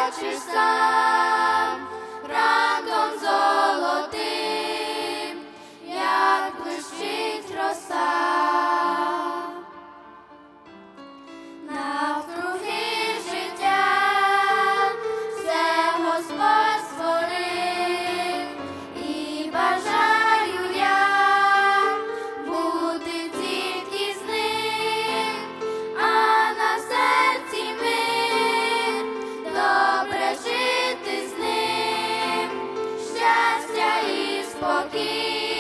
бачиш сам ранком золотим, як блищить роса. Навкруги життя все Господь створив, і бажаю я бути тільки з ним, а на серці мир, добре жити з ним, щастя і спокій.